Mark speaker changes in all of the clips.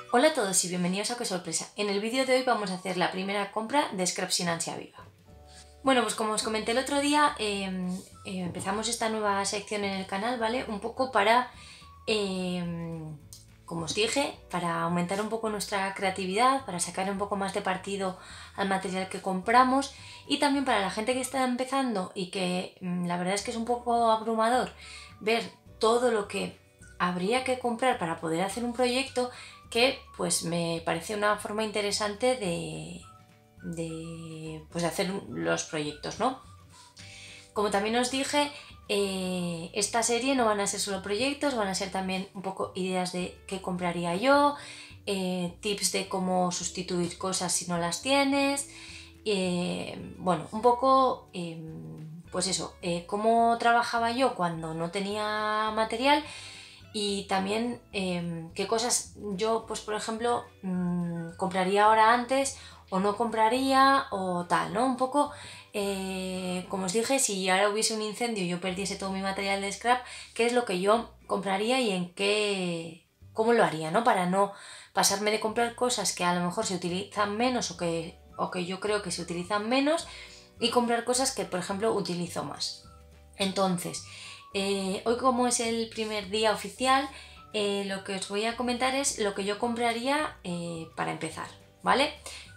Speaker 1: Hola a todos y bienvenidos a Qué Sorpresa. En el vídeo de hoy vamos a hacer la primera compra de scrap sin ansia viva. Bueno, pues como os comenté el otro día, empezamos esta nueva sección en el canal, ¿vale? Un poco para, como os dije, para aumentar un poco nuestra creatividad, para sacar un poco más de partido al material que compramos y también para la gente que está empezando y que la verdad es que es un poco abrumador ver todo lo que habría que comprar para poder hacer un proyecto, que pues me parece una forma interesante de hacer los proyectos, ¿no? Como también os dije, esta serie no van a ser solo proyectos, van a ser también un poco ideas de qué compraría yo, tips de cómo sustituir cosas si no las tienes, bueno, un poco, pues eso, cómo trabajaba yo cuando no tenía material. Y también qué cosas yo, pues por ejemplo, compraría ahora antes o no compraría o tal, ¿no? Un poco, como os dije, si ahora hubiese un incendio y yo perdiese todo mi material de scrap, ¿qué es lo que yo compraría y en qué, cómo lo haría, ¿no? Para no pasarme de comprar cosas que a lo mejor se utilizan menos o que yo creo que se utilizan menos y comprar cosas que, por ejemplo, utilizo más. Entonces, hoy como es el primer día oficial, lo que os voy a comentar es lo que yo compraría para empezar, ¿vale?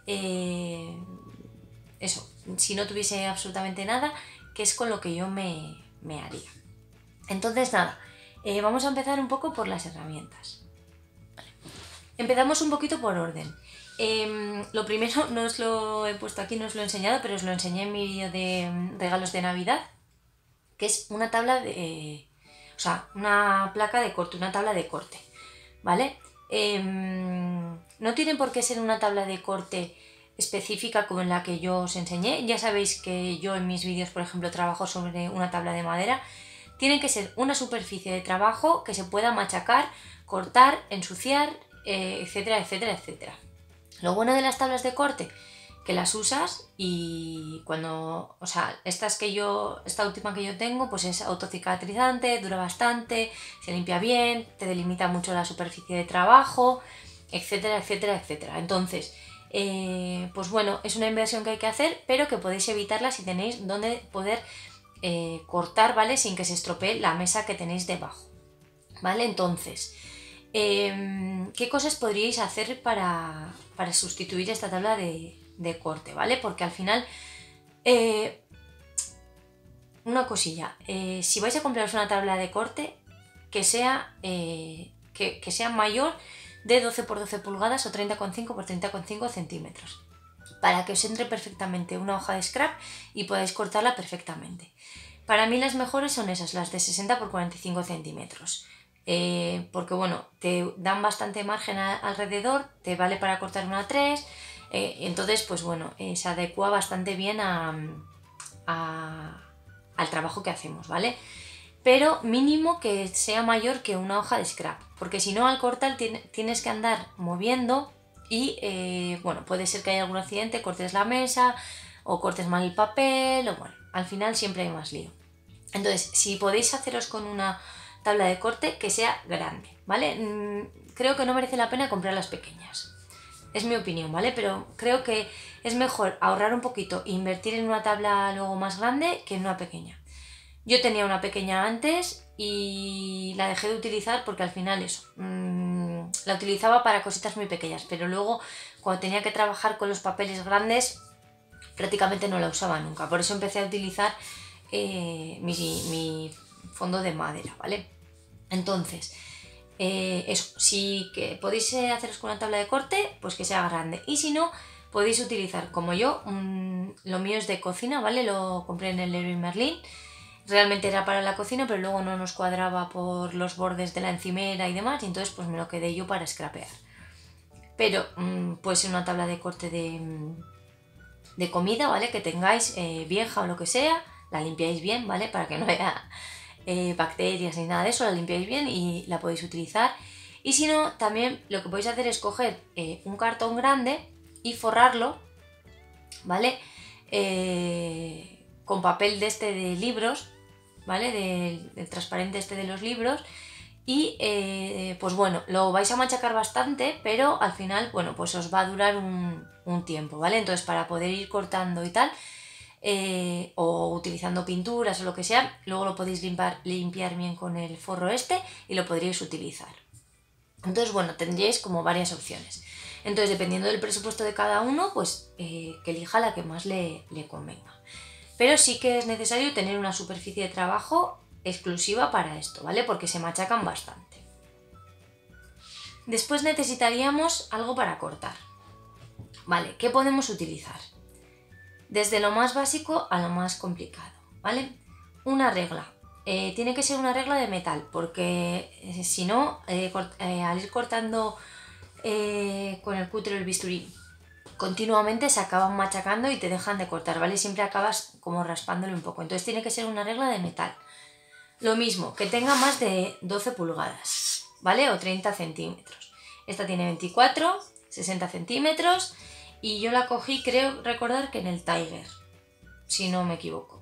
Speaker 1: Eso, si no tuviese absolutamente nada, que es con lo que yo me haría. Entonces nada, vamos a empezar un poco por las herramientas. Vale. Empezamos un poquito por orden. Lo primero, no os lo he puesto aquí, no os lo he enseñado, pero os lo enseñé en mi vídeo de regalos de Navidad, que es una tabla de... o sea, una placa de corte, una tabla de corte, ¿vale? No tiene por qué ser una tabla de corte específica como en la que yo os enseñé. Ya sabéis que yo en mis vídeos, por ejemplo, trabajo sobre una tabla de madera. Tiene que ser una superficie de trabajo que se pueda machacar, cortar, ensuciar, etcétera, etcétera, etcétera. Lo bueno de las tablas de corte, que las usas y cuando, o sea, esta última que yo tengo, pues es autocicatrizante, dura bastante, se limpia bien, te delimita mucho la superficie de trabajo, etcétera, etcétera, etcétera. Entonces, pues bueno, es una inversión que hay que hacer, pero que podéis evitarla si tenéis donde poder cortar, ¿vale? Sin que se estropee la mesa que tenéis debajo, ¿vale? Entonces, ¿qué cosas podríais hacer para sustituir esta tabla de corte, ¿vale? Porque al final, una cosilla, si vais a compraros una tabla de corte, que sea, que sea mayor de 12 por 12 pulgadas o 30,5 por 30,5 centímetros, para que os entre perfectamente una hoja de scrap y podáis cortarla perfectamente. Para mí las mejores son esas, las de 60 por 45 centímetros. Porque bueno, te dan bastante margen alrededor, te vale para cortar una 3, entonces pues bueno, se adecua bastante bien al trabajo que hacemos, ¿vale? Pero mínimo que sea mayor que una hoja de scrap, porque si no al cortar tienes que andar moviendo y bueno, puede ser que haya algún accidente, cortes la mesa o cortes mal el papel, o bueno, al final siempre hay más lío. Entonces, si podéis haceros con una tabla de corte, que sea grande, ¿vale? Creo que no merece la pena comprar las pequeñas. Es mi opinión, ¿vale? Pero creo que es mejor ahorrar un poquito e invertir en una tabla luego más grande que en una pequeña. Yo tenía una pequeña antes y la dejé de utilizar porque al final eso, la utilizaba para cositas muy pequeñas, pero luego cuando tenía que trabajar con los papeles grandes prácticamente no la usaba nunca. Por eso empecé a utilizar mi fondo de madera, ¿vale? Entonces, eso, si que podéis haceros con una tabla de corte, pues que sea grande. Y si no, podéis utilizar, como yo, lo mío es de cocina, ¿vale? Lo compré en el Leroy Merlin. Realmente era para la cocina, pero luego no nos cuadraba por los bordes de la encimera y demás, y entonces pues me lo quedé yo para scrapear. Pero puede ser una tabla de corte de comida, ¿vale? Que tengáis vieja o lo que sea, la limpiáis bien, ¿vale? Para que no haya bacterias ni nada de eso, la limpiáis bien y la podéis utilizar. Y si no, también lo que podéis hacer es coger un cartón grande y forrarlo, ¿vale? Con papel de libros, ¿vale? Del transparente de los libros, y pues bueno, lo vais a machacar bastante, pero al final, bueno, pues os va a durar un tiempo, ¿vale? Entonces para poder ir cortando y tal, o utilizando pinturas o lo que sea, luego lo podéis limpiar bien con el forro este y lo podríais utilizar. Entonces, bueno, tendríais como varias opciones. Entonces, dependiendo del presupuesto de cada uno, pues que elija la que más le convenga. Pero sí que es necesario tener una superficie de trabajo exclusiva para esto, ¿vale? Porque se machacan bastante. Después necesitaríamos algo para cortar. Vale, ¿qué podemos utilizar? Desde lo más básico a lo más complicado, ¿vale? Una regla. Tiene que ser una regla de metal, porque si no, al ir cortando con el cúter o el bisturí continuamente se acaban machacando y te dejan de cortar, ¿vale? Siempre acabas como raspándole un poco. Entonces tiene que ser una regla de metal. Lo mismo, que tenga más de 12 pulgadas, ¿vale? O 30 centímetros. Esta tiene 24, 60 centímetros y yo la cogí, creo recordar que en el Tiger, si no me equivoco.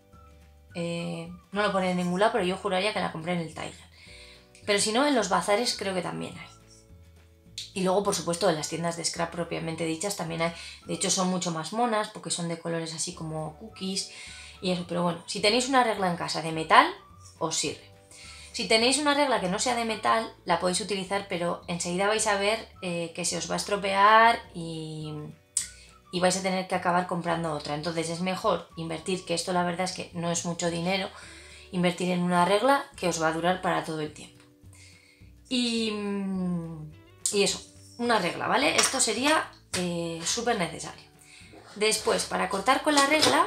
Speaker 1: No lo pone en ningún lado, pero yo juraría que la compré en el Tiger. Pero si no, en los bazares creo que también hay. Y luego, por supuesto, en las tiendas de scrap propiamente dichas también hay. De hecho, son mucho más monas porque son de colores así como cookies y eso. Pero bueno, si tenéis una regla en casa de metal, os sirve. Si tenéis una regla que no sea de metal, la podéis utilizar, pero enseguida vais a ver que se os va a estropear y vais a tener que acabar comprando otra. Entonces es mejor invertir, que esto la verdad es que no es mucho dinero, invertir en una regla que os va a durar para todo el tiempo. Y eso, una regla, ¿vale? Esto sería súper necesario. Después, para cortar con la regla,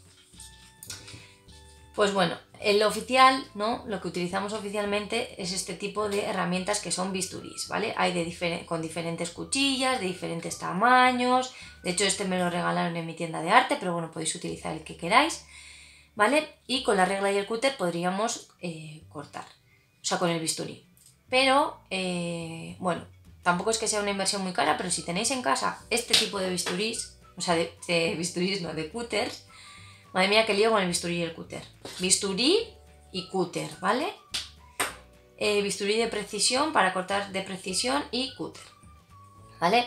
Speaker 1: pues bueno, el oficial, ¿no? Lo que utilizamos oficialmente es este tipo de herramientas que son bisturís, ¿vale? Hay con diferentes cuchillas, de diferentes tamaños. De hecho, este me lo regalaron en mi tienda de arte, pero bueno, podéis utilizar el que queráis, ¿vale? Y con la regla y el cúter podríamos cortar, o sea, con el bisturí. Pero, bueno, tampoco es que sea una inversión muy cara, pero si tenéis en casa este tipo de bisturís, o sea, de bisturís, no, de cúters. Madre mía, qué lío con el bisturí y el cúter. Bisturí y cúter, ¿vale? Bisturí de precisión para cortar de precisión y cúter, ¿vale?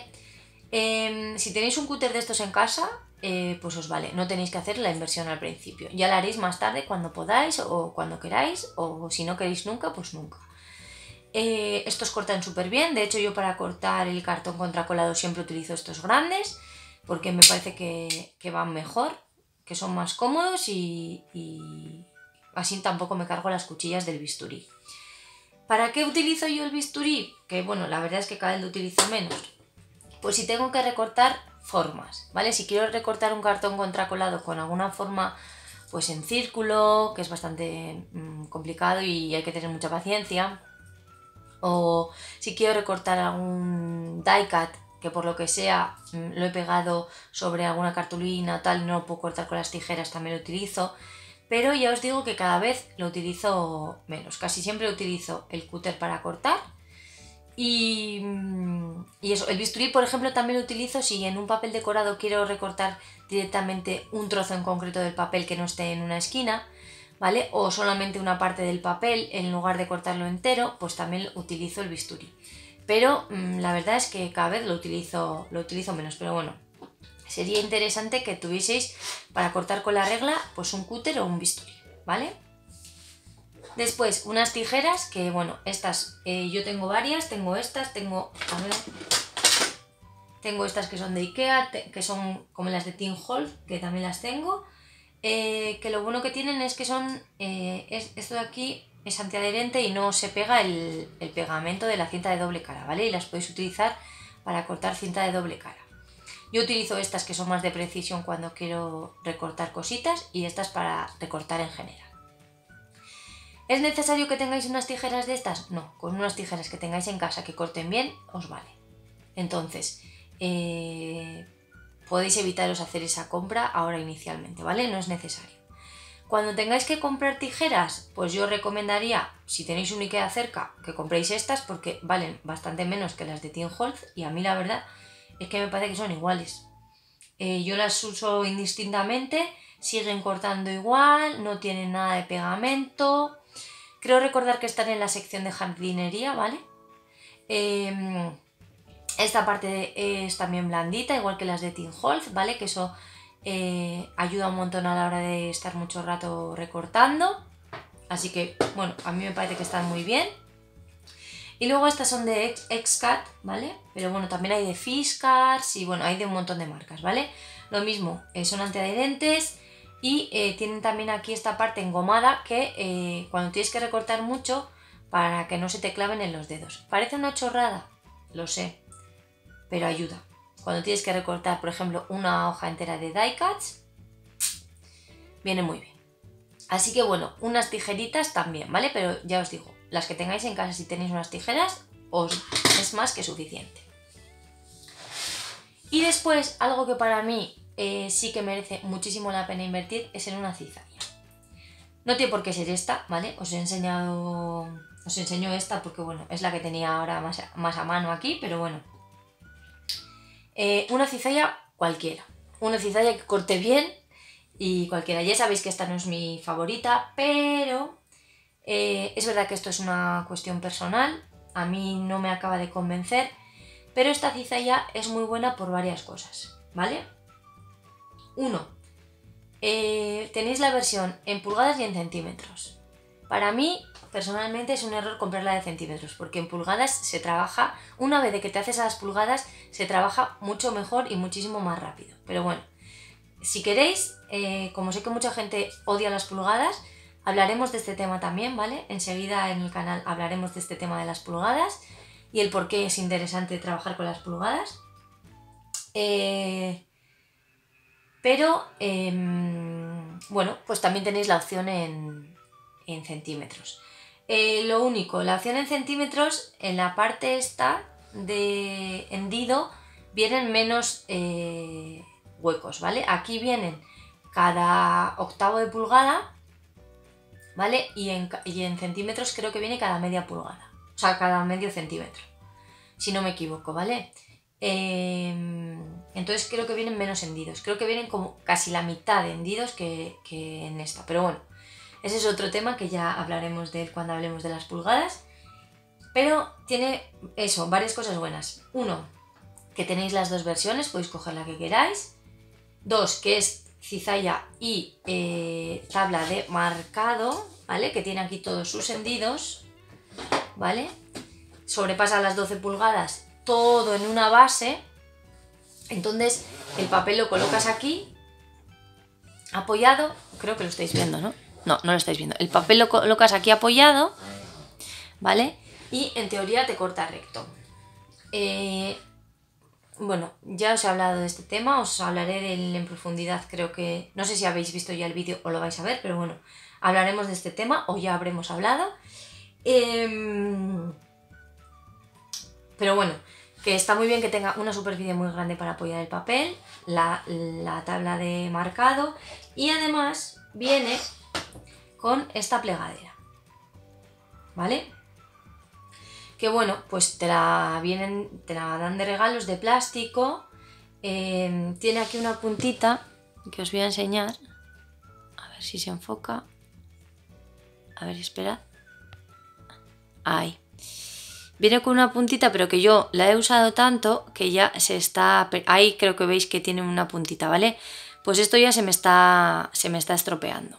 Speaker 1: Si tenéis un cúter de estos en casa, pues os vale. No tenéis que hacer la inversión al principio. Ya la haréis más tarde cuando podáis o cuando queráis, o si no queréis nunca, pues nunca. Estos cortan súper bien. De hecho, yo para cortar el cartón contracolado siempre utilizo estos grandes porque me parece que van mejor, que son más cómodos y así tampoco me cargo las cuchillas del bisturí. ¿Para qué utilizo yo el bisturí? Que bueno, la verdad es que cada vez lo utilizo menos. Pues si tengo que recortar formas, ¿vale? Si quiero recortar un cartón contracolado con alguna forma, pues en círculo, que es bastante complicado y hay que tener mucha paciencia. O si quiero recortar algún die cut, que por lo que sea lo he pegado sobre alguna cartulina tal, no lo puedo cortar con las tijeras, también lo utilizo. Pero ya os digo que cada vez lo utilizo menos. Casi siempre utilizo el cúter para cortar. Y eso, el bisturí, por ejemplo, también lo utilizo si en un papel decorado quiero recortar directamente un trozo en concreto del papel que no esté en una esquina, ¿vale? O solamente una parte del papel, en lugar de cortarlo entero, pues también utilizo el bisturí. Pero la verdad es que cada vez lo utilizo menos, pero bueno, sería interesante que tuvieseis para cortar con la regla pues un cúter o un bisturí, ¿vale? Después unas tijeras, que bueno, estas yo tengo varias, tengo estas, tengo estas que son de Ikea, que son como las de Tim Holtz, que también las tengo. Que lo bueno que tienen es que son, esto de aquí es antiadherente y no se pega el pegamento de la cinta de doble cara, ¿vale? Y las podéis utilizar para cortar cinta de doble cara. Yo utilizo estas que son más de precisión cuando quiero recortar cositas y estas para recortar en general. ¿Es necesario que tengáis unas tijeras de estas? No, con unas tijeras que tengáis en casa que corten bien os vale. Entonces, podéis evitaros hacer esa compra ahora inicialmente, ¿vale? No es necesario. Cuando tengáis que comprar tijeras, pues yo recomendaría, si tenéis un Ikea cerca, que compréis estas porque valen bastante menos que las de Tim Holtz y a mí la verdad es que me parece que son iguales. Yo las uso indistintamente, siguen cortando igual, no tienen nada de pegamento. Creo recordar que están en la sección de jardinería, ¿vale? Esta parte es también blandita, igual que las de Tim Holtz, ¿vale? Que eso ayuda un montón a la hora de estar mucho rato recortando. Así que, bueno, a mí me parece que están muy bien. Y luego estas son de X-Cut, ¿vale? Pero bueno, también hay de Fiskars y bueno, hay de un montón de marcas, ¿vale? Lo mismo, son antiadherentes y tienen también aquí esta parte engomada que cuando tienes que recortar mucho, para que no se te claven en los dedos. Parece una chorrada, lo sé, pero ayuda. Cuando tienes que recortar, por ejemplo, una hoja entera de die cuts, viene muy bien. Así que bueno, unas tijeritas también, ¿vale? Pero ya os digo, las que tengáis en casa, si tenéis unas tijeras, os es más que suficiente. Y después, algo que para mí sí que merece muchísimo la pena invertir es en una cizalla. No tiene por qué ser esta, ¿vale? Os enseño esta porque bueno, es la que tenía ahora más a mano aquí, pero bueno. Una cizalla cualquiera. Una cizalla que corte bien y cualquiera. Ya sabéis que esta no es mi favorita, pero es verdad que esto es una cuestión personal. A mí no me acaba de convencer, pero esta cizalla es muy buena por varias cosas, ¿vale? 1. Tenéis la versión en pulgadas y en centímetros. Para mí, personalmente, es un error comprarla de centímetros, porque en pulgadas se trabaja, una vez de que te haces a las pulgadas, se trabaja mucho mejor y muchísimo más rápido. Pero bueno, si queréis, como sé que mucha gente odia las pulgadas, hablaremos de este tema también, ¿vale? Enseguida en el canal hablaremos de este tema de las pulgadas y el por qué es interesante trabajar con las pulgadas. Pero, bueno, pues también tenéis la opción en centímetros. Lo único, la opción en centímetros, en la parte esta de hendido, vienen menos huecos, ¿vale? Aquí vienen cada octavo de pulgada, ¿vale? Y en centímetros creo que viene cada media pulgada, o sea, cada medio centímetro, si no me equivoco, ¿vale? Entonces creo que vienen menos hendidos, creo que vienen como casi la mitad de hendidos que en esta, pero bueno, ese es otro tema que ya hablaremos de él cuando hablemos de las pulgadas, pero tiene eso, varias cosas buenas. 1, que tenéis las dos versiones, podéis coger la que queráis. 2, que es cizalla y tabla de marcado, ¿vale? Que tiene aquí todos sus hendidos, ¿vale? Sobrepasa las 12 pulgadas, todo en una base. Entonces el papel lo colocas aquí, apoyado, creo que lo estáis viendo, ¿no? No, no lo estáis viendo. El papel lo colocas aquí apoyado, ¿vale? Y en teoría te corta recto. Bueno, ya os he hablado de este tema, os hablaré de él en profundidad, creo que... No sé si habéis visto ya el vídeo o lo vais a ver, pero bueno, hablaremos de este tema o ya habremos hablado. Pero bueno, que está muy bien que tenga una superficie muy grande para apoyar el papel, la tabla de marcado y además viene con esta plegadera, ¿vale? Que bueno, pues te la dan de regalos de plástico. Tiene aquí una puntita que os voy a enseñar, a ver si se enfoca, a ver, esperad, ahí. Viene con una puntita, pero que yo la he usado tanto que ya se está... Ahí creo que veis que tiene una puntita, ¿vale? Pues esto ya se me está estropeando.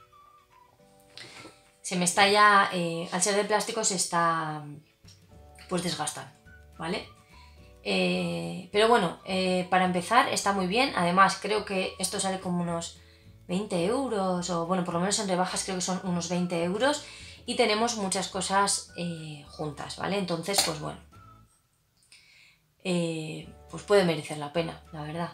Speaker 1: Se me está ya... al ser de plástico se está pues desgastando, ¿vale? Pero bueno, para empezar está muy bien. Además creo que esto sale como unos 20 euros o bueno, por lo menos en rebajas creo que son unos 20 euros. Y tenemos muchas cosas juntas, ¿vale? Entonces, pues bueno, pues puede merecer la pena, la verdad.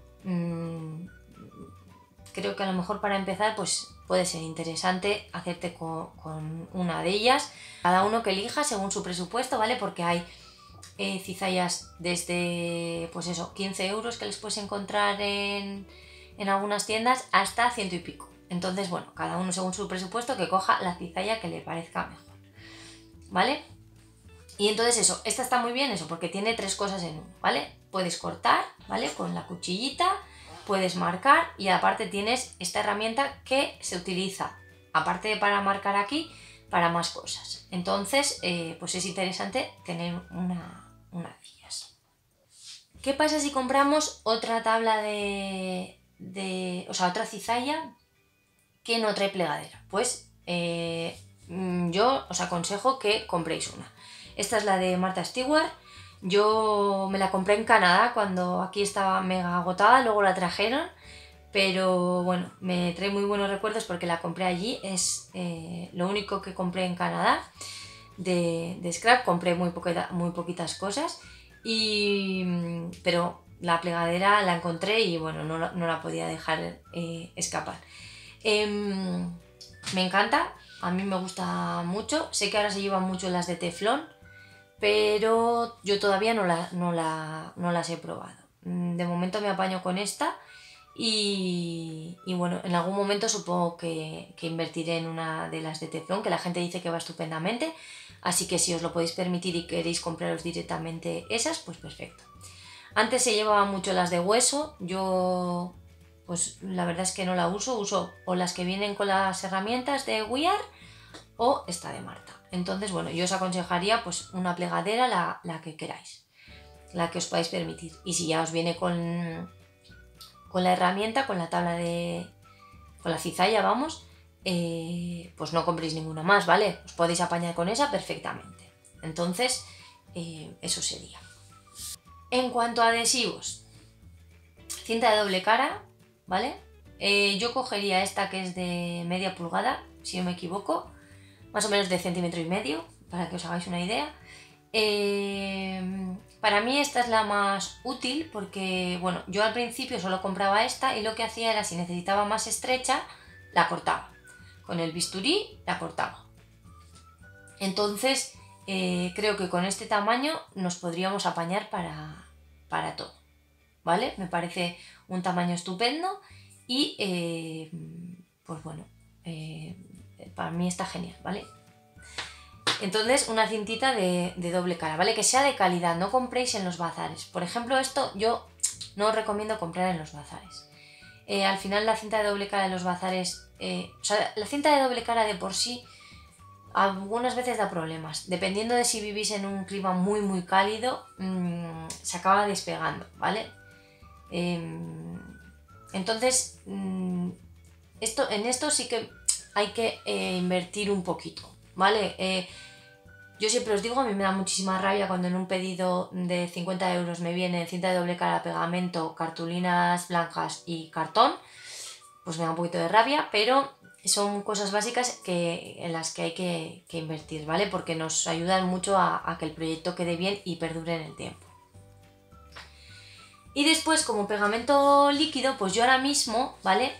Speaker 1: Creo que a lo mejor para empezar, pues puede ser interesante hacerte con una de ellas. Cada uno que elija según su presupuesto, ¿vale? Porque hay cizallas desde, pues eso, 15 euros que les puedes encontrar en algunas tiendas hasta 100 y pico. Entonces, bueno, cada uno según su presupuesto que coja la cizalla que le parezca mejor, ¿vale? Y entonces eso, esta está muy bien eso, porque tiene 3 cosas en uno, ¿vale? Puedes cortar, ¿vale? Con la cuchillita, puedes marcar y aparte tienes esta herramienta que se utiliza, aparte de para marcar aquí, para más cosas. Entonces, pues es interesante tener unas sillas. ¿Qué pasa si compramos otra tabla o sea, otra cizalla que no trae plegadera? Pues yo os aconsejo que compréis una. Esta es la de Martha Stewart. Yo me la compré en Canadá cuando aquí estaba mega agotada, luego la trajeron, pero bueno, me trae muy buenos recuerdos porque la compré allí. Es lo único que compré en Canadá de scrap. Compré muy poquitas cosas, pero la plegadera la encontré y bueno, no la podía dejar escapar. Me encanta, a mí me gusta mucho. Sé que ahora se llevan mucho las de teflón, pero yo todavía no las he probado. De momento me apaño con esta y bueno, en algún momento supongo que invertiré en una de las de teflón, que la gente dice que va estupendamente, así que si os lo podéis permitir y queréis compraros directamente esas, pues perfecto. Antes se llevaban mucho las de hueso, yo pues la verdad es que no la uso o las que vienen con las herramientas de We Are o esta de Martha. Entonces, bueno, yo os aconsejaría pues una plegadera, la que queráis, la que os podáis permitir. Y si ya os viene con la herramienta, con la tabla con la cizalla, vamos, pues no compréis ninguna más, ¿vale? Os podéis apañar con esa perfectamente. Entonces, eso sería. En cuanto a adhesivos, cinta de doble cara, ¿vale? Yo cogería esta que es de media pulgada, si no me equivoco, más o menos de 1,5 centímetros, para que os hagáis una idea. Para mí esta es la más útil porque, bueno, yo al principio solo compraba esta y lo que hacía era, si necesitaba más estrecha, la cortaba. Con el bisturí la cortaba. Entonces, creo que con este tamaño nos podríamos apañar para todo, ¿vale? Me parece un tamaño estupendo y, pues bueno, para mí está genial, ¿vale? Entonces, una cintita de doble cara, ¿vale? Que sea de calidad, no compréis en los bazares. Por ejemplo, esto yo no os recomiendo comprar en los bazares. Al final la cinta de doble cara en los bazares, o sea, la cinta de doble cara de por sí algunas veces da problemas. Dependiendo de si vivís en un clima muy cálido, se acaba despegando, ¿vale? Entonces, en esto sí que hay que invertir un poquito, ¿vale? Yo siempre os digo, a mí me da muchísima rabia cuando en un pedido de 50 euros me viene cinta de doble cara, pegamento, cartulinas blancas y cartón. Pues me da un poquito de rabia, pero son cosas básicas en las que hay que invertir, ¿vale? Porque nos ayudan mucho a que el proyecto quede bien y perdure en el tiempo. Y después, como pegamento líquido, pues yo ahora mismo, ¿vale?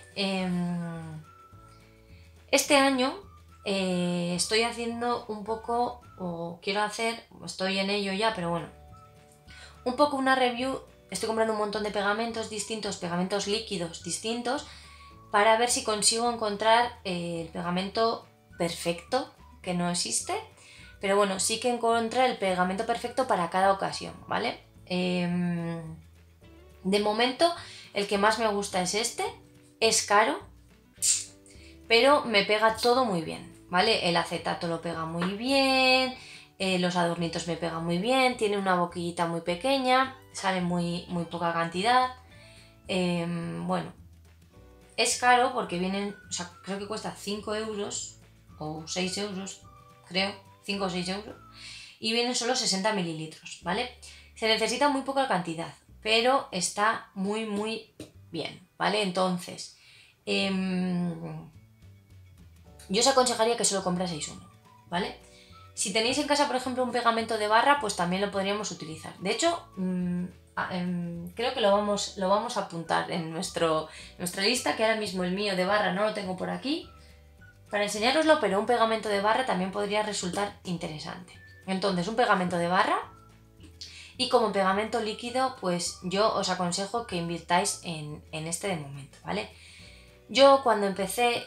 Speaker 1: Este año estoy haciendo un poco, o quiero hacer, estoy en ello ya, pero bueno, un poco una review. Estoy comprando un montón de pegamentos distintos, pegamentos líquidos distintos, para ver si consigo encontrar el pegamento perfecto, que no existe, pero bueno, sí que encontré el pegamento perfecto para cada ocasión, ¿vale? De momento, el que más me gusta es este, es caro, pero me pega todo muy bien, ¿vale? El acetato lo pega muy bien, los adornitos me pegan muy bien, tiene una boquillita muy pequeña, sale muy poca cantidad. Bueno, es caro porque vienen, o sea, creo que cuesta 5 euros o 6 euros, creo, 5 o 6 euros, y vienen solo 60 mililitros, ¿vale? Se necesita muy poca cantidad, pero está muy bien, ¿vale? Entonces, yo os aconsejaría que solo compraseis uno, ¿vale? Si tenéis en casa, por ejemplo, un pegamento de barra, pues también lo podríamos utilizar. De hecho, creo que lo vamos a apuntar en nuestra lista, que ahora mismo el mío de barra no lo tengo por aquí para enseñároslo, pero un pegamento de barra también podría resultar interesante. Entonces, un pegamento de barra, y como pegamento líquido, pues yo os aconsejo que invirtáis en este de momento, ¿vale? Yo cuando empecé,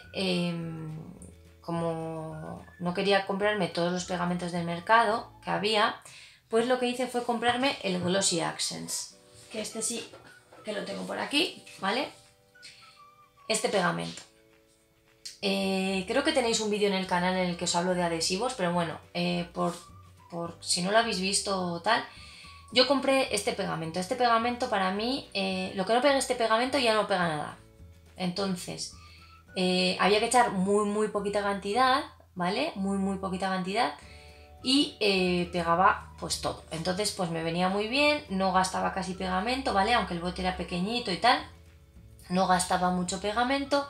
Speaker 1: como no quería comprarme todos los pegamentos del mercado que había, pues lo que hice fue comprarme el Glossy Accents, que este sí que lo tengo por aquí, ¿vale? Este pegamento. Creo que tenéis un vídeo en el canal en el que os hablo de adhesivos, pero bueno, por si no lo habéis visto o tal, yo compré este pegamento. Este pegamento para mí, lo que no pega este pegamento ya no pega nada. Entonces, había que echar muy poquita cantidad, ¿vale? Muy poquita cantidad y pegaba pues todo. Entonces pues me venía muy bien, no gastaba casi pegamento, ¿vale? Aunque el bote era pequeñito y tal, no gastaba mucho pegamento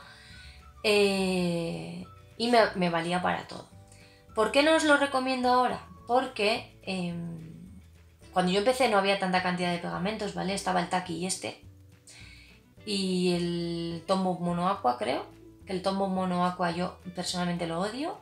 Speaker 1: y me valía para todo. ¿Por qué no os lo recomiendo ahora? Porque cuando yo empecé no había tanta cantidad de pegamentos, ¿vale? Estaba el Tacky y el Tombow Mono Aqua, creo. El Tombow Mono Aqua yo personalmente lo odio.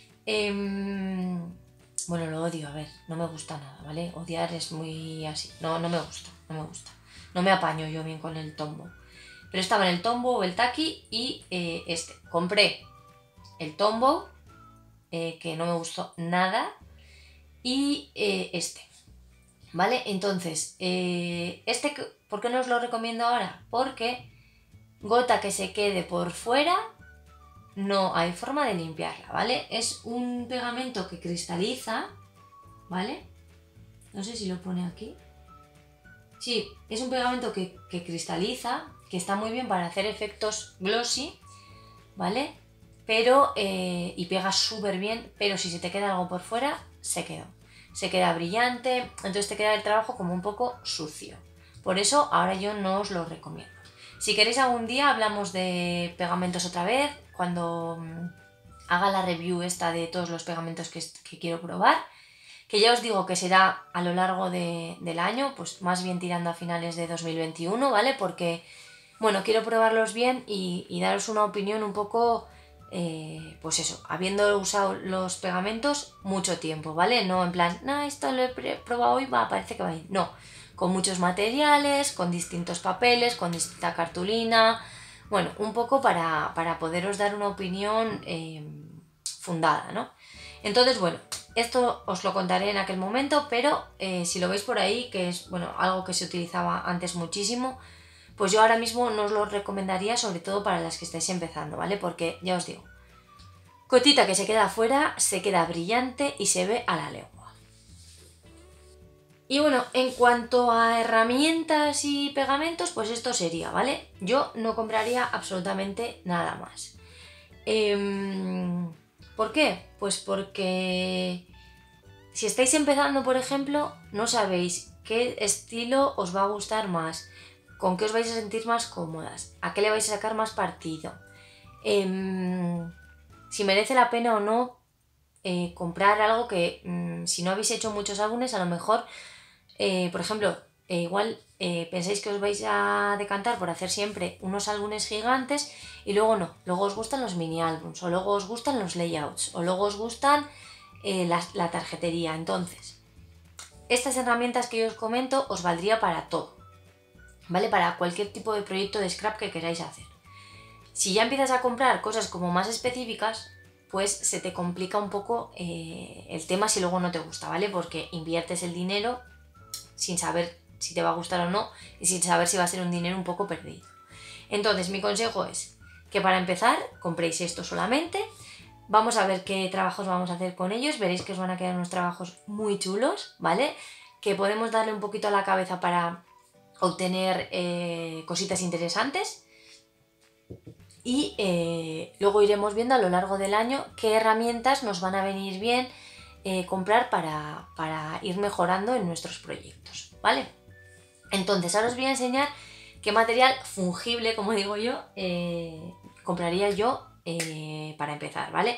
Speaker 1: Bueno, lo odio, a ver, no me gusta nada, ¿vale? Odiar es muy así, no me gusta. No me apaño yo bien con el Tombow. Pero estaba en el Tombow, el Tacky y este. Compré el Tombow, que no me gustó nada, y este, ¿vale? Entonces, ¿por qué no os lo recomiendo ahora? Porque gota que se quede por fuera, no hay forma de limpiarla, ¿vale? Es un pegamento que cristaliza, ¿vale? No sé si lo pone aquí. Sí, es un pegamento que cristaliza, que está muy bien para hacer efectos glossy, ¿vale? Pero, y pega súper bien, pero si se te queda algo por fuera, se quedó. Se queda brillante, entonces te queda el trabajo como un poco sucio. Por eso ahora yo no os lo recomiendo. Si queréis algún día hablamos de pegamentos otra vez, cuando haga la review esta de todos los pegamentos que quiero probar, que ya os digo que será a lo largo del año, pues más bien tirando a finales de 2021, ¿vale? Porque, bueno, quiero probarlos bien y daros una opinión un poco, pues eso, habiendo usado los pegamentos mucho tiempo, ¿vale? No en plan, no, esto lo he probado hoy, parece que va a ir. No, con muchos materiales, con distintos papeles, con distinta cartulina, bueno, un poco para poderos dar una opinión fundada, ¿no? Entonces, bueno, esto os lo contaré en aquel momento, pero si lo veis por ahí, que es bueno, algo que se utilizaba antes muchísimo, pues yo ahora mismo no os lo recomendaría, sobre todo para las que estáis empezando, ¿vale? Porque ya os digo, gotita que se queda afuera, se queda brillante y se ve a la legua. Y bueno, en cuanto a herramientas y pegamentos, pues esto sería, ¿vale? Yo no compraría absolutamente nada más. ¿Por qué? Pues porque si estáis empezando, por ejemplo, no sabéis qué estilo os va a gustar más, con qué os vais a sentir más cómodas, a qué le vais a sacar más partido, si merece la pena o no comprar algo que si no habéis hecho muchos álbumes, a lo mejor, por ejemplo, igual pensáis que os vais a decantar por hacer siempre unos álbumes gigantes y luego no, luego os gustan los mini álbums, o luego os gustan los layouts, o luego os gustan la tarjetería. Entonces, estas herramientas que yo os comento os valdría para todo, ¿vale? Para cualquier tipo de proyecto de scrap que queráis hacer. Si ya empiezas a comprar cosas como más específicas, pues se te complica un poco el tema si luego no te gusta, ¿vale? Porque inviertes el dinero sin saber si te va a gustar o no y sin saber si va a ser un dinero un poco perdido. Entonces, mi consejo es que para empezar compréis esto solamente. Vamos a ver qué trabajos vamos a hacer con ellos. Veréis que os van a quedar unos trabajos muy chulos, ¿vale? Que podemos darle un poquito a la cabeza para obtener cositas interesantes. Y luego iremos viendo a lo largo del año qué herramientas nos van a venir bien comprar para ir mejorando en nuestros proyectos, ¿vale? Entonces, ahora os voy a enseñar qué material fungible, como digo yo, compraría yo para empezar, ¿vale?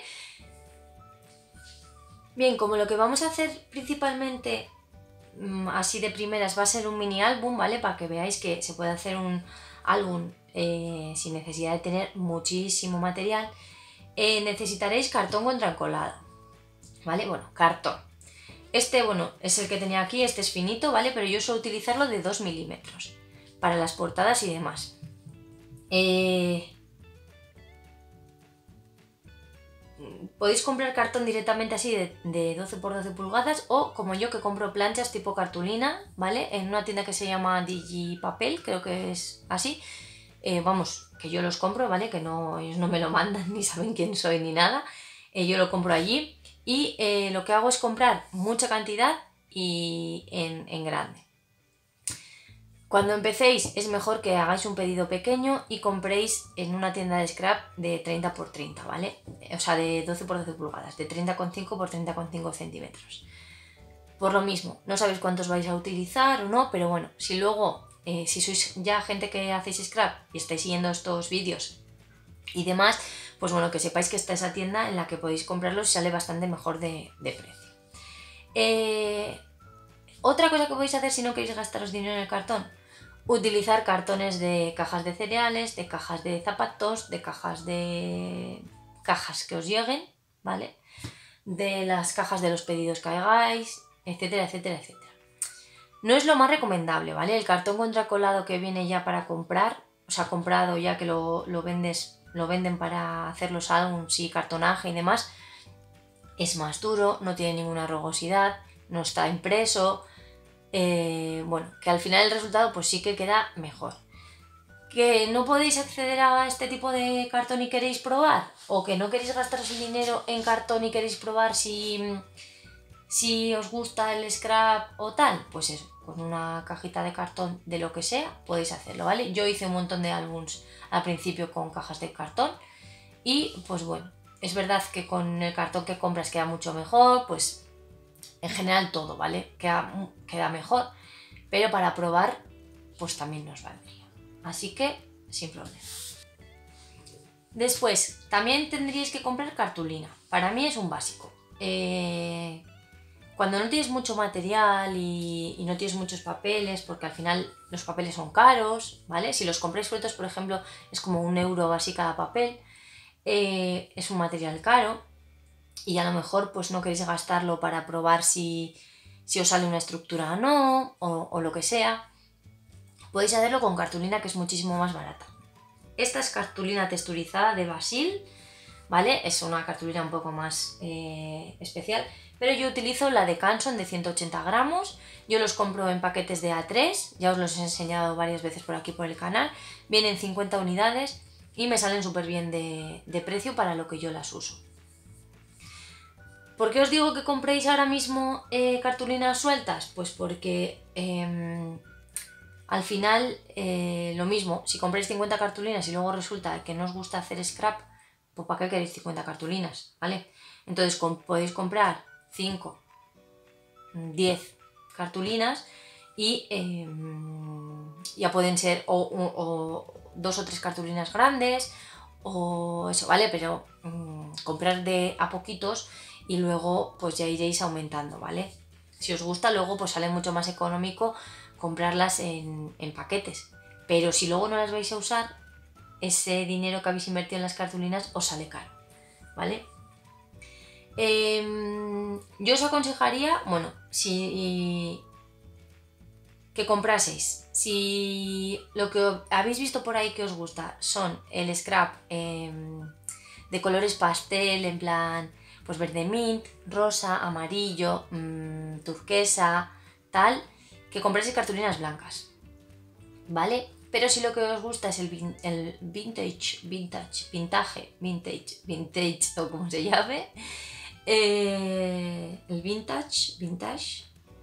Speaker 1: Bien, como lo que vamos a hacer principalmente así de primeras va a ser un mini álbum, ¿vale? Para que veáis que se puede hacer un álbum sin necesidad de tener muchísimo material. Necesitaréis cartón contraencolado, ¿vale? Bueno, cartón. Este, bueno, es el que tenía aquí, este es finito, ¿vale? Pero yo suelo utilizarlo de 2 milímetros para las portadas y demás. Podéis comprar cartón directamente así de 12 x 12 pulgadas o como yo que compro planchas tipo cartulina, ¿vale? En una tienda que se llama Digipapel, creo que es así. vamos, que yo los compro, ¿vale? Que no, ellos no me lo mandan ni saben quién soy ni nada. Yo lo compro allí y lo que hago es comprar mucha cantidad y en grande. Cuando empecéis es mejor que hagáis un pedido pequeño y compréis en una tienda de scrap de 30×30, ¿vale? O sea, de 12×12 pulgadas, de 30,5×30,5 centímetros. Por lo mismo, no sabéis cuántos vais a utilizar o no, pero bueno, si luego, si sois ya gente que hacéis scrap y estáis siguiendo estos vídeos y demás, pues bueno, que sepáis que está esa tienda en la que podéis comprarlos y sale bastante mejor de precio. Otra cosa que podéis hacer si no queréis gastaros dinero en el cartón, utilizar cartones de cajas de cereales, de cajas de zapatos, de cajas que os lleguen, ¿vale? De las cajas de los pedidos que hagáis, etcétera, etcétera, etcétera. No es lo más recomendable, ¿vale? El cartón contracolado que viene ya para comprar, o sea, comprado ya que lo venden para hacer los álbums y cartonaje y demás, es más duro, no tiene ninguna rugosidad, no está impreso, bueno, que al final el resultado pues sí que queda mejor. ¿Que no podéis acceder a este tipo de cartón y queréis probar? ¿O que no queréis gastaros el dinero en cartón y queréis probar si os gusta el scrap o tal? Pues eso, con una cajita de cartón de lo que sea podéis hacerlo, ¿vale? Yo hice un montón de álbums al principio con cajas de cartón y pues bueno, es verdad que con el cartón que compras queda mucho mejor, pues en general todo, ¿vale? Queda mejor, pero para probar pues también nos valdría. Así que sin problema. Después, también tendríais que comprar cartulina. Para mí es un básico. Cuando no tienes mucho material y no tienes muchos papeles, porque al final los papeles son caros, ¿vale? Si los compráis sueltos, por ejemplo, es como €1 así cada papel. Es un material caro y a lo mejor pues no queréis gastarlo para probar si os sale una estructura o no, o lo que sea. Podéis hacerlo con cartulina, que es muchísimo más barata. Esta es cartulina texturizada de Basil, ¿vale? Es una cartulina un poco más especial, pero yo utilizo la de Canson de 180 gramos. Yo los compro en paquetes de A3, ya os los he enseñado varias veces por aquí por el canal. Vienen 50 unidades y me salen súper bien de precio para lo que yo las uso. ¿Por qué os digo que compréis ahora mismo cartulinas sueltas? Pues porque al final lo mismo, si compráis 50 cartulinas y luego resulta que no os gusta hacer scrap, pues ¿para qué queréis 50 cartulinas? ¿Vale? Entonces podéis comprar 5, 10 cartulinas y ya pueden ser o 2 o 3 cartulinas grandes o eso, ¿vale? Pero comprar a poquitos y luego pues ya iréis aumentando, ¿vale? Si os gusta luego pues sale mucho más económico comprarlas en paquetes, pero si luego no las vais a usar, ese dinero que habéis invertido en las cartulinas os sale caro, ¿vale? Yo os aconsejaría, bueno, que compraseis. Si lo que habéis visto por ahí que os gusta son el scrap de colores pastel, en plan pues verde mint, rosa, amarillo, turquesa, tal, que compréis cartulinas blancas, ¿vale? Pero si lo que os gusta es el vintage o como se llame, el vintage,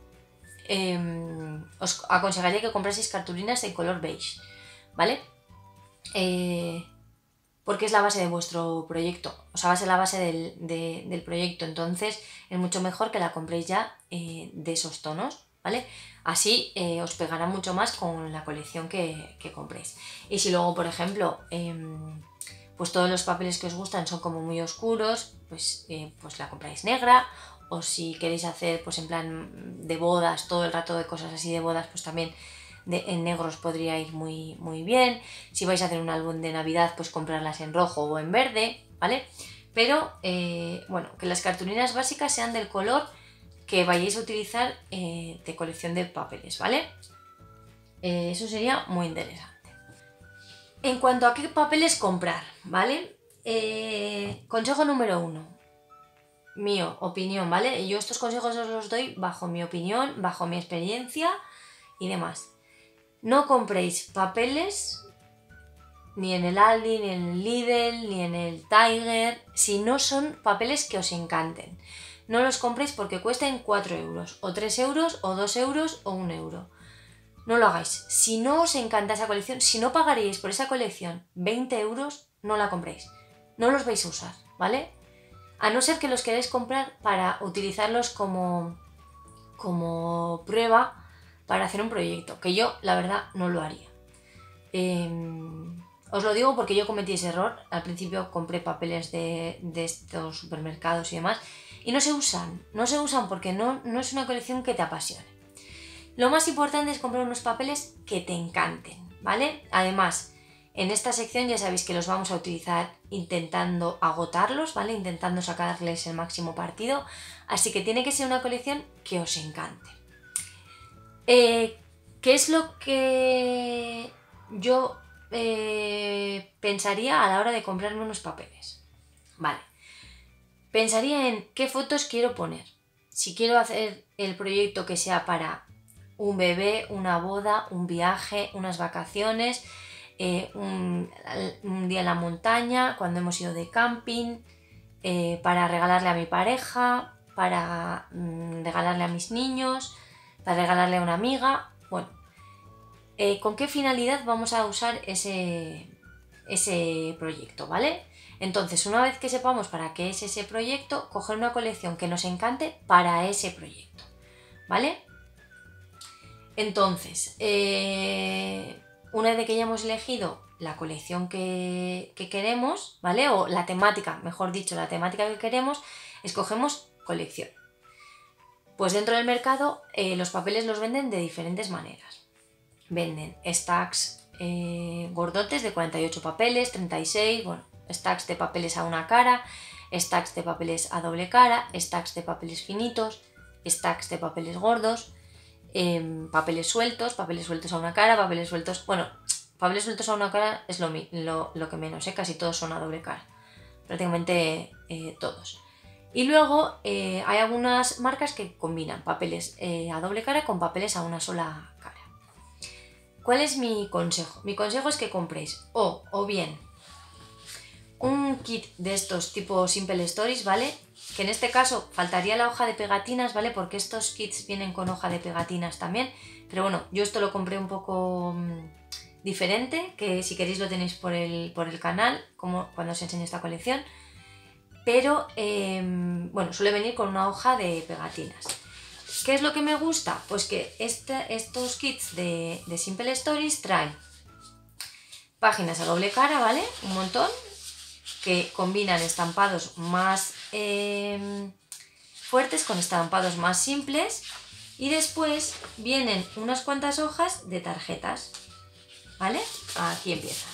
Speaker 1: os aconsejaría que compraseis cartulinas en color beige, ¿vale? Porque es la base de vuestro proyecto, o sea, va a ser la base del proyecto, entonces es mucho mejor que la compréis ya de esos tonos, ¿vale? Así os pegará mucho más con la colección que compréis. Y si luego, por ejemplo, pues todos los papeles que os gustan son como muy oscuros, pues la compráis negra. O si queréis hacer pues en plan de bodas, todo el rato de cosas así de bodas, pues también en negros podría ir muy, muy bien. Si vais a hacer un álbum de Navidad, pues comprarlas en rojo o en verde, ¿vale? Pero bueno, que las cartulinas básicas sean del color que vayáis a utilizar de colección de papeles, ¿vale? Eso sería muy interesante. En cuanto a qué papeles comprar, ¿vale? Consejo número 1. Mío, opinión, ¿vale? Yo estos consejos os los doy bajo mi opinión, bajo mi experiencia y demás. No compréis papeles ni en el Aldi, ni en el Lidl, ni en el Tiger, si no son papeles que os encanten. No los compréis porque cuesten 4 euros, o 3 euros, o 2 euros, o 1 euro. No lo hagáis. Si no os encanta esa colección, si no pagaríais por esa colección 20 euros, no la compréis. No los vais a usar, ¿vale? A no ser que los queráis comprar para utilizarlos como prueba para hacer un proyecto, que yo, la verdad, no lo haría. Os lo digo porque yo cometí ese error. Al principio compré papeles de estos supermercados y demás, y no se usan porque no es una colección que te apasione. Lo más importante es comprar unos papeles que te encanten, ¿vale? Además, en esta sección ya sabéis que los vamos a utilizar intentando agotarlos, ¿vale? Intentando sacarles el máximo partido, así que tiene que ser una colección que os encante. ¿Qué es lo que yo pensaría a la hora de comprarme unos papeles? Vale. Pensaría en qué fotos quiero poner. Si quiero hacer el proyecto que sea para un bebé, una boda, un viaje, unas vacaciones, un día en la montaña, cuando hemos ido de camping, para regalarle a mi pareja, para regalarle a mis niños, para regalarle a una amiga. Bueno, ¿con qué finalidad vamos a usar ese proyecto, ¿vale? Entonces, una vez que sepamos para qué es ese proyecto, coger una colección que nos encante para ese proyecto, ¿vale? Entonces, una vez que ya hemos elegido la colección que queremos, ¿vale? O la temática, mejor dicho, la temática que queremos, escogemos colección. Pues dentro del mercado los papeles los venden de diferentes maneras. Venden stacks gordotes de 48 papeles, 36, bueno, stacks de papeles a una cara, stacks de papeles a doble cara, stacks de papeles finitos, stacks de papeles gordos, papeles sueltos a una cara, papeles sueltos... Bueno, papeles sueltos a una cara es lo que menos, casi todos son a doble cara, prácticamente todos. Y luego hay algunas marcas que combinan papeles a doble cara con papeles a una sola cara. ¿Cuál es mi consejo? Mi consejo es que compréis o bien un kit de estos tipo Simple Stories, ¿vale? Que en este caso faltaría la hoja de pegatinas, ¿vale? Porque estos kits vienen con hoja de pegatinas también. Pero bueno, yo esto lo compré un poco diferente, que si queréis lo tenéis por el canal, como cuando os enseño esta colección. Pero bueno, suele venir con una hoja de pegatinas. ¿Qué es lo que me gusta? Pues que estos kits de Simple Stories traen páginas a doble cara, ¿vale? Un montón, que combinan estampados más fuertes con estampados más simples, y después vienen unas cuantas hojas de tarjetas, ¿vale? Aquí empieza,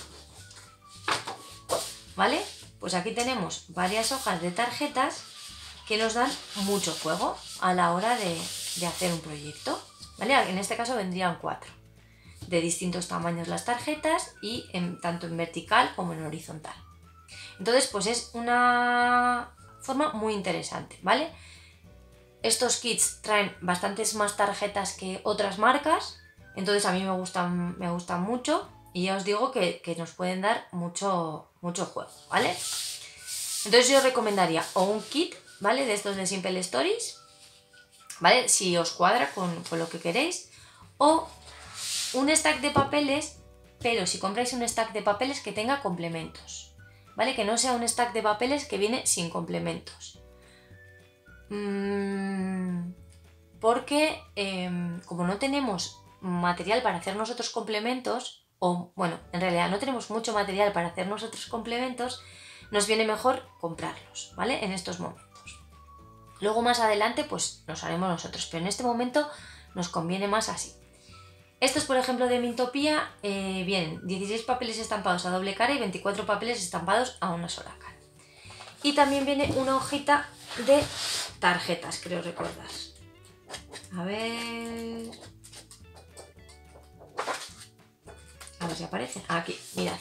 Speaker 1: ¿vale? Pues aquí tenemos varias hojas de tarjetas que nos dan mucho juego a la hora de hacer un proyecto, ¿vale? En este caso vendrían 4, de distintos tamaños las tarjetas y tanto en vertical como en horizontal. Entonces, pues es una forma muy interesante, ¿vale? Estos kits traen bastantes más tarjetas que otras marcas, entonces a mí me gustan mucho, y ya os digo que nos pueden dar mucho juego, ¿vale? Entonces yo os recomendaría o un kit, ¿vale? De estos de Simple Stories, ¿vale? Si os cuadra con lo que queréis, o un stack de papeles, pero si compráis un stack de papeles que tenga complementos, ¿vale? Que no sea un stack de papeles que viene sin complementos. Porque como no tenemos material para hacer nosotros complementos, o bueno, en realidad no tenemos mucho material para hacer nosotros complementos, nos viene mejor comprarlos, ¿vale? En estos momentos. Luego más adelante pues los haremos nosotros, pero en este momento nos conviene más así. Estos, por ejemplo, de Mintopia vienen 16 papeles estampados a doble cara y 24 papeles estampados a una sola cara. Y también viene una hojita de tarjetas, creo recordar. A ver si aparece. Aquí, mirad.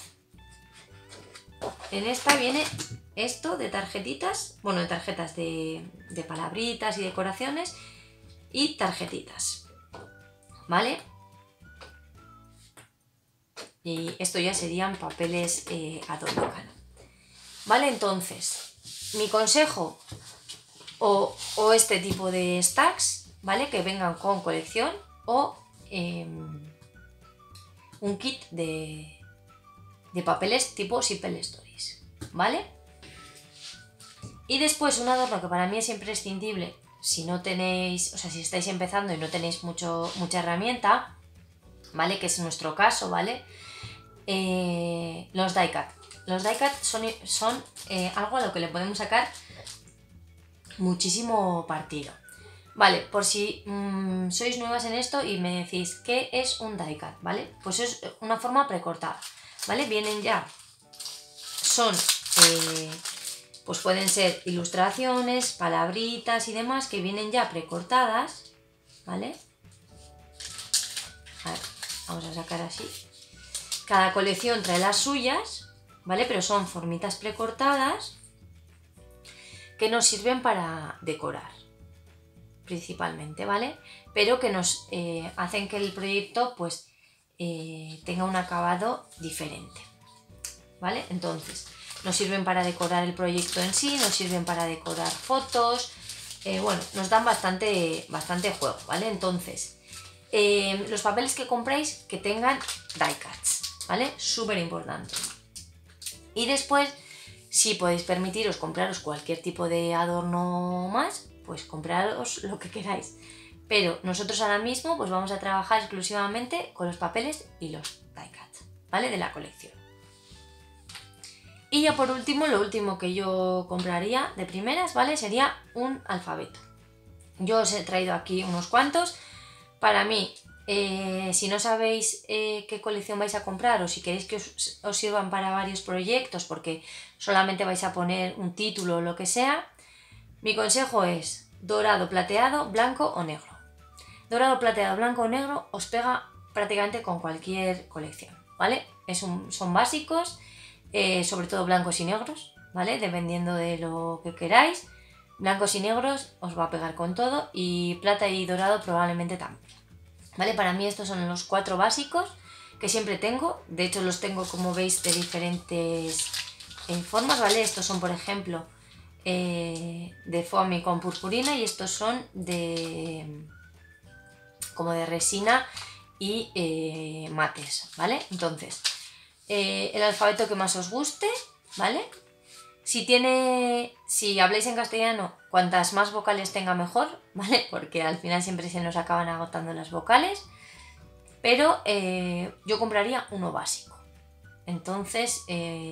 Speaker 1: En esta viene esto de tarjetitas, bueno, de tarjetas de palabritas y decoraciones y tarjetitas, ¿vale? y esto ya serían papeles adorno. ¿Vale? Entonces, mi consejo o este tipo de stacks, ¿vale? Que vengan con colección o un kit de papeles tipo Simple Stories, ¿vale? Y después un adorno que para mí es imprescindible si no tenéis, o sea, si estáis empezando y no tenéis mucha herramienta, ¿vale? Que es nuestro caso, ¿vale? Los die cut. Los die cut son algo a lo que le podemos sacar muchísimo partido. Vale, por si sois nuevas en esto y me decís ¿qué es un die cut? ¿Vale? Pues es una forma precortada, ¿vale? Vienen ya, son, pues pueden ser ilustraciones, palabritas y demás que vienen ya precortadas, ¿vale? A ver, vamos a sacar así. Cada colección trae las suyas, ¿vale? Pero son formitas precortadas que nos sirven para decorar, principalmente, ¿vale? Pero que nos hacen que el proyecto pues tenga un acabado diferente, ¿vale? Entonces, nos sirven para decorar el proyecto en sí, nos sirven para decorar fotos, bueno, nos dan bastante juego, ¿vale? Entonces, los papeles que compréis que tengan die cuts, ¿vale? Súper importante. Y después, si podéis permitiros compraros cualquier tipo de adorno más, pues compraros lo que queráis. Pero nosotros ahora mismo pues vamos a trabajar exclusivamente con los papeles y los die cuts, ¿vale? De la colección. Y ya por último, lo último que yo compraría de primeras, ¿vale? Sería un alfabeto. Yo os he traído aquí unos cuantos. Para mí, si no sabéis qué colección vais a comprar o si queréis que os sirvan para varios proyectos porque solamente vais a poner un título o lo que sea, mi consejo es dorado, plateado, blanco o negro. Dorado, plateado, blanco o negro os pega prácticamente con cualquier colección, ¿vale? Son básicos, sobre todo blancos y negros, ¿vale? Dependiendo de lo que queráis. Blancos y negros os va a pegar con todo y plata y dorado probablemente también, ¿vale? Para mí estos son los 4 básicos que siempre tengo. De hecho los tengo, como veis, de diferentes formas, ¿vale? Estos son, por ejemplo, de foamy con purpurina y estos son como de resina y mates, ¿vale? Entonces, el alfabeto que más os guste, ¿vale? Si habláis en castellano, cuantas más vocales tenga mejor, ¿vale? Porque al final siempre se nos acaban agotando las vocales. Pero yo compraría uno básico. Entonces,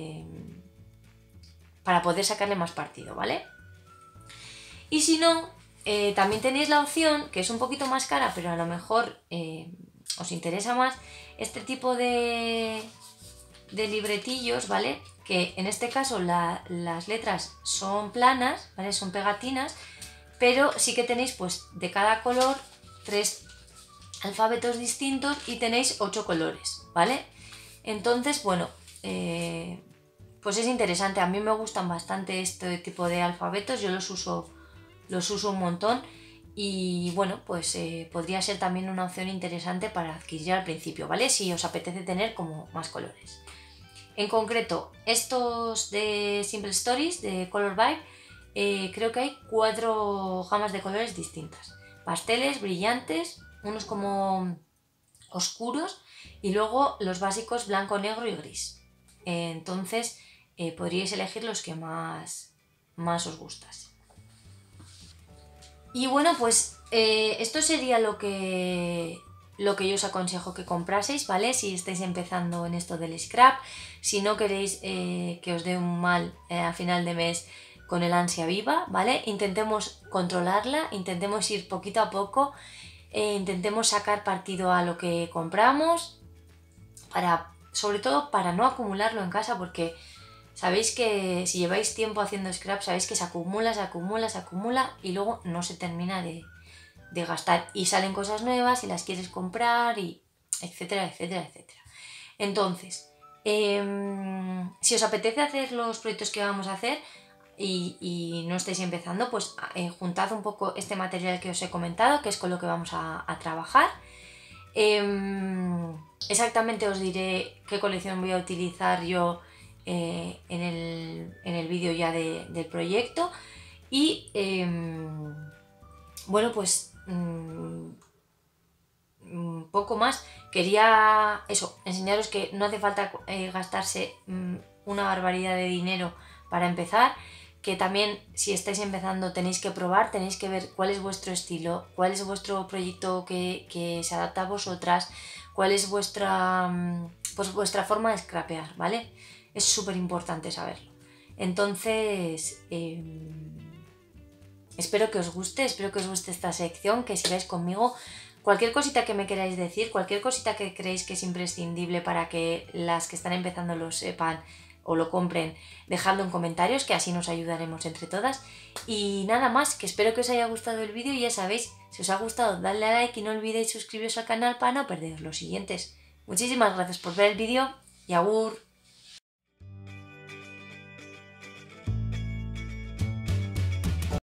Speaker 1: para poder sacarle más partido, ¿vale? Y si no, también tenéis la opción, que es un poquito más cara, pero a lo mejor os interesa más, este tipo de libretillos, ¿vale? Que en este caso las letras son planas, ¿vale? Son pegatinas, pero sí que tenéis pues de cada color 3 alfabetos distintos y tenéis 8 colores, ¿vale? Entonces, bueno, pues es interesante. A mí me gustan bastante este tipo de alfabetos, yo los uso un montón y bueno, pues podría ser también una opción interesante para adquirir al principio, ¿vale? Si os apetece tener como más colores. En concreto, estos de Simple Stories, de Color Vibe, creo que hay 4 gamas de colores distintas. Pasteles, brillantes, unos como oscuros y luego los básicos blanco, negro y gris. Entonces podríais elegir los que más os gustase. Y bueno, pues esto sería lo que yo os aconsejo que compraseis, ¿vale? Si estáis empezando en esto del scrap, si no queréis que os dé un mal a final de mes con el ansia viva, ¿vale? Intentemos controlarla, intentemos ir poquito a poco, intentemos sacar partido a lo que compramos, sobre todo para no acumularlo en casa, porque sabéis que si lleváis tiempo haciendo scrap, sabéis que se acumula y luego no se termina de gastar y salen cosas nuevas y las quieres comprar y etcétera, etcétera, etcétera. Entonces, si os apetece hacer los proyectos que vamos a hacer y no estáis empezando, pues juntad un poco este material que os he comentado, que es con lo que vamos a trabajar. Exactamente os diré qué colección voy a utilizar yo en el vídeo ya del proyecto. Y bueno, pues poco más. Quería eso, enseñaros que no hace falta gastarse una barbaridad de dinero para empezar, que también si estáis empezando tenéis que probar, tenéis que ver cuál es vuestro estilo, cuál es vuestro proyecto que se adapta a vosotras, cuál es vuestra, pues vuestra forma de scrapear, ¿vale? Es súper importante saberlo. Entonces, espero que os guste esta sección, que sigáis conmigo. Cualquier cosita que me queráis decir, cualquier cosita que creéis que es imprescindible para que las que están empezando lo sepan o lo compren, dejadlo en comentarios, que así nos ayudaremos entre todas. Y nada más, que espero que os haya gustado el vídeo y ya sabéis, si os ha gustado, dadle a like y no olvidéis suscribiros al canal para no perderos los siguientes. Muchísimas gracias por ver el vídeo y agur.